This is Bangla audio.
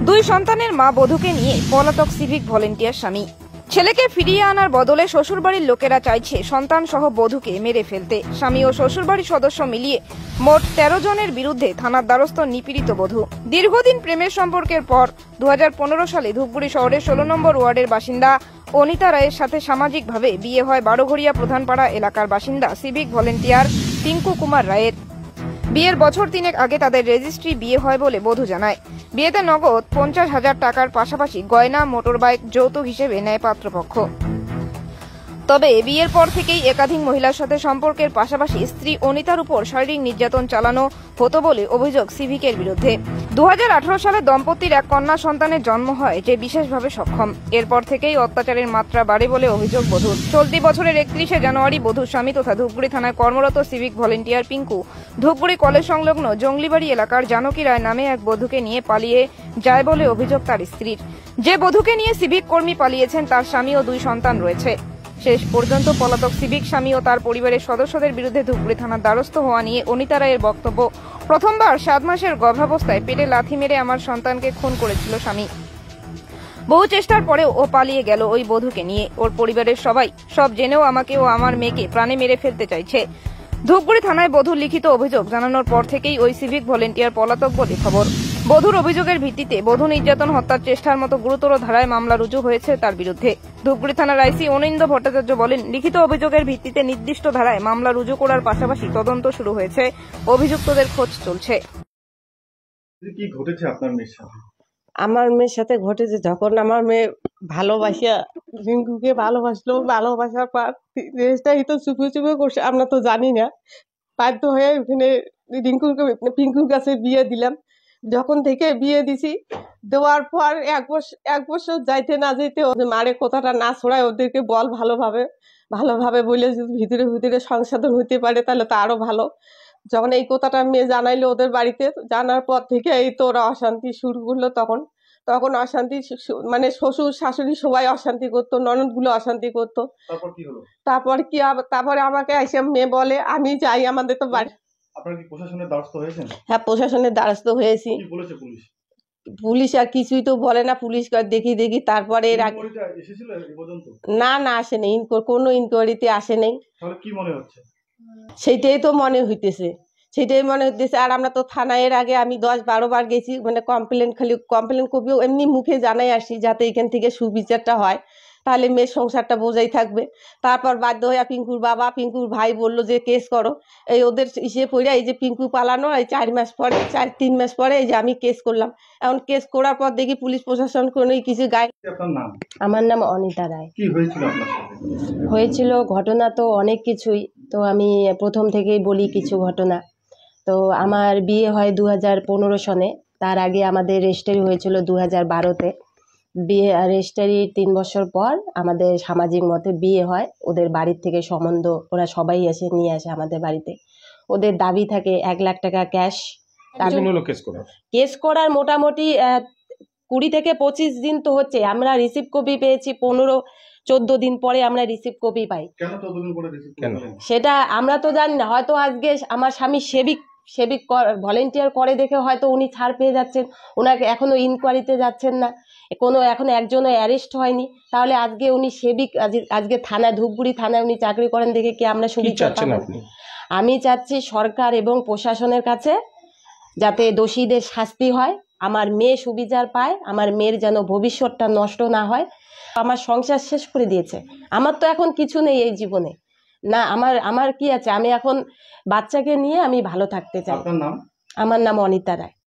দুই সন্তানের মা বধূকে নিয়ে পলাতক সিভিক ভলেন্টিয়ার স্বামী। ছেলেকে ফিরিয়ে আনার বদলে শ্বশুরবাড়ির লোকেরা চাইছে সন্তান সহ বধূকে মেরে ফেলতে। স্বামী ও শ্বশুরবাড়ির সদস্য মিলিয়ে মোট 13 জনের বিরুদ্ধে থানার দ্বারস্থ নিপীড়িত বধূ। দীর্ঘদিন প্রেমের সম্পর্কের পর 2015 সালে ধূপগুড়ি শহরের 16 নম্বর ওয়ার্ডের বাসিন্দা অনিতা রায়ের সাথে সামাজিকভাবে বিয়ে হয় বারোঘরিয়া প্রধানপাড়া এলাকার বাসিন্দা সিভিক ভলেন্টিয়ার পিঙ্কু কুমার রায়ের। বিয়ের বছর 3 আগে তাদের রেজিস্ট্রি বিয়ে হয় বলে বধূ জানায়। বিয়েতে নগদ 50,000 টাকার পাশাপাশি গয়না, মোটরবাইক যৌতুক হিসেবে নেয় পাত্রপক্ষ। তবে বিয়ের পর থেকেই একাধিক মহিলার সাথে সম্পর্কের পাশাপাশি স্ত্রী অনিতার উপর শারীরিক নির্যাতন চালানো হতো বলে অভিযোগ সিভিকের বিরুদ্ধে। 2018 সালে দম্পতির এক কন্যা সন্তানের জন্ম হয়, যে বিশেষভাবে সক্ষম। এরপর থেকেই অত্যাচারের মাত্রা বাড়ে বলে অভিযোগ বধূর। চলতি বছরের 31শে জানুয়ারি বধূর স্বামী তথা ধূপগুড়ি থানায় কর্মরত civic volunteer Pinku Dhupguri college সংলগ্ন জঙ্গলিবাড়ি এলাকার জানকী রায় নামে এক বধূকে নিয়ে পালিয়ে যায় বলে অভিযোগ তার স্ত্রীর। যে বধূকে নিয়ে সিভিক কর্মী পালিয়েছেন তার স্বামী ও 2 সন্তান রয়েছে। শেষ পর্যন্ত পলাতক সিভিক স্বামী ও তার পরিবারের সদস্যদের বিরুদ্ধে ধূপগুড়ি থানার দ্বারস্থ হওয়া নিয়ে অনিতা রায়ের বক্তব্য, প্রথমবার 7 মাসের গর্ভাবস্থায় পেটে লাথি মেরে আমার সন্তানকে খুন করেছিল স্বামী। বহু চেষ্টার পরেও ও পালিয়ে গেল ওই বধূকে নিয়ে। ওর পরিবারের সবাই সব জেনেও আমাকে ও আমার মেয়েকে প্রাণে মেরে ফেলতে চাইছে। ধূপগুড়ি থানায় বধূর লিখিত অভিযোগ জানানোর পর থেকেই ওই সিভিক ভলেন্টিয়ার পলাতক বলে খবর। বধূর অভিযোগের ভিত্তিতে বধূ নির্যাতন, হত্যার চেষ্টার মতো গুরুতর ধারায় মামলা রুজু হয়েছে তার বিরুদ্ধে। ধূপগুড়ি থানার আইসি অনিন্দ ভট্টাচার্য বলেন, লিখিত অভিযোগের ভিত্তিতে নির্দিষ্ট ধারায় মামলা রুজু করার পাশাপাশি তদন্ত শুরু হয়েছে, অভিযুক্তদের খোঁজ চলছে। কি ঘটেছে আপনার মেয়ের সাথে? আমার মেয়ের সাথে ঘটেছে, যখন আমার মেয়ে ভালোবাসা রিঙ্কুকে ভালোবাসলো, ভালোবাসার পর জিনিসটাই তো চুপে চুপে করছে, আমরা তো জানি না। বাধ্য হয়ে ওখানে পিঙ্কুর কাছে বিয়ে দিলাম। যখন থেকে বিয়ে দিছি, দেওয়ার পর এক বছর যাইতে না যেতে মারে কথাটা না ছড়ায় ওদেরকে বল ভালোভাবে বলে যদি ভিতরে ভিতরে সংশোধন হইতে পারে তাহলে তো আরো ভালো। যখন এই কথাটা মেয়ে জানাইলো ওদের বাড়িতে, জানার পর থেকে এই তো ওরা অশান্তি শুরু করলো। তখন অশান্তি, মানে শ্বশুর শাশুড়ি সবাই অশান্তি করতো, ননদগুলো অশান্তি করতো। তারপরে আমাকে এসে মেয়ে বলে আমি যাই, আমাদের তো বাড়ি। আপনারা কি প্রশাসনের দ্বারস্থ হয়েছেন? হ্যাঁ, প্রশাসনের দ্বারস্থ হয়েছি। কি বলেছে পুলিশ? পুলিশ আর কিছুই তো বলে না। পুলিশ দেখি তারপরে এসেছিল এই পর্যন্ত? না, আসেনি, কোনো ইনকোয়ারিতে আসেনি। তাহলে কি মনে হচ্ছে? সেইটাই তো মনে হইতেছে। আর আমরা তো থানায় এর আগে আমি 10-12 বার গেছি, মানে কমপ্লেন কপিও এমনি মুখে জানাই আসি, যাতে এখান থেকে সুবিচারটা হয়, তাহলে মেয়ের সংসারটা বোঝাই থাকবে। তারপর বাধ্য হয়ে পিঙ্কুর বাবা, পিঙ্কুর ভাই বললো যে কেস করো। এই ওদের পড়ে এই যে পিঙ্কু পালানো, এই 3 মাস পরে এই যে আমি কেস করলাম। এখন কেস করার পর দেখি পুলিশ প্রশাসন কোনো কিছু গায়ে। আপনার নাম? আমার নাম অনিতা রায়। কি হয়েছিল আপনার সাথে? হয়েছিল ঘটনা তো অনেক কিছুই, তো আমি প্রথম থেকেই বলি কিছু ঘটনা। তো আমার বিয়ে হয় 2015 সনে। তার আগে আমাদের রেজিস্ট্রি হয়েছিল 2012-তে। বিয়ে রেজিস্ট্রির 3 বছর পর আমাদের সামাজিক মতে বিয়ে হয়। ওদের বাড়ির থেকে সম্বন্ধ ওরা সবাই নিয়ে আসে আমাদের বাড়িতে। ওদের দাবি থাকে 1 লাখ টাকা ক্যাশ। কেস করার মোটামুটি 20 থেকে 25 দিন তো হচ্ছে। আমরা রিসিভ কপি পেয়েছি 15-14 দিন পরে আমরা রিসিভ কপি পাই। কেন 14 দিন পরে রিসিভ কপি পেলেন? সেটা আমরা তো জানি না। হয়তো আজকে আমার স্বামী সেবিক ভলেন্টিয়ার করে দেখে হয়তো উনি ছাড় পেয়ে যাচ্ছেন, ওনাকে এখনো ইনকোয়ারিতে যাচ্ছেন না, এখনো একজনও অ্যারেস্ট হয়নি। তাহলে আজকে উনি সেবিক, আজকে ধূপগুড়ি থানায় উনি চাকরি করেন দেখে কি আমরা সুবিধা পাবো? আমি চাচ্ছি সরকার এবং প্রশাসনের কাছে যাতে দোষীদের শাস্তি হয়, আমার মেয়ে সুবিচার পায়, আমার মেয়ের যেন ভবিষ্যৎটা নষ্ট না হয়। আমার সংসার শেষ করে দিয়েছে, আমার তো এখন কিছু নেই এই জীবনে। না, আমার কি আছে? আমি এখন বাচ্চাকে নিয়ে আমি ভালো থাকতে চাই। আপনার নাম? আমার নাম অনিতা রায়।